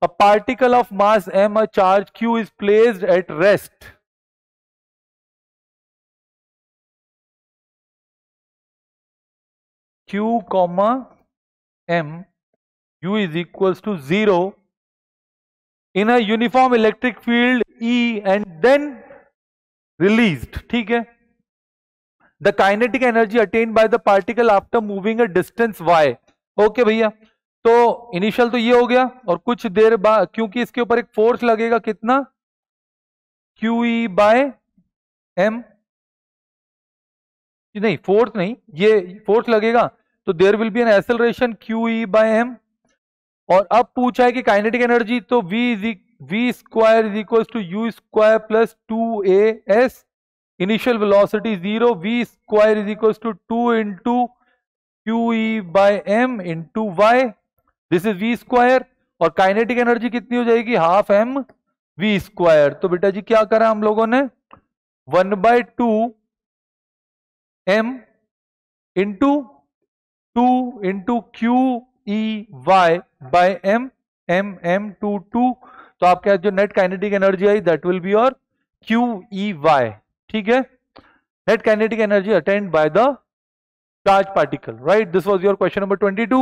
A particle of mass m, a charge q is placed at rest. Q comma m, u is equals to 0 in a uniform electric field E and then released. ठीक है. The kinetic energy attained by the particle after moving a distance y. Okay भैया, तो initial तो ये हो गया और कुछ देर बाद क्योंकि इसके ऊपर एक फोर्स लगेगा कितना, क्यू ई बाय एम, नहीं फोर्स नहीं, ये फोर्स लगेगा तो there will be an acceleration q e by m. और अब पूछा है कि काइनेटिक एनर्जी, तो v square is equal to u square plus 2as. Initial velocity 0, v square is equal to 2 into q e by m into y. This is v square. और kinetic energy कितनी हो जाएगी, half m v square. तो बेटा जी क्या करा हम लोगों ने, 1/2 m into 2 into q e y by m, m 2. तो आपके जो net kinetic energy I that will be और क्यू ई वाई. ठीक है, net kinetic energy attained by the charge particle. Right, this was your question number 22.